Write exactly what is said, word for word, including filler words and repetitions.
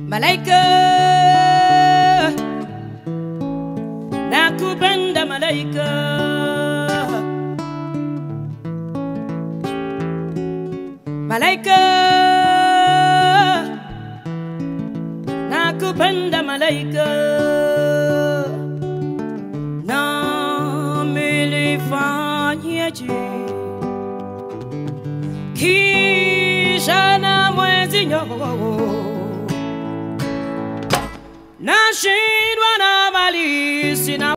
Malaika, nakupenda malaika. Malaika, nakupenda malaika. Na nilifanyaje kisha na mwezi nashindwa na mali sina.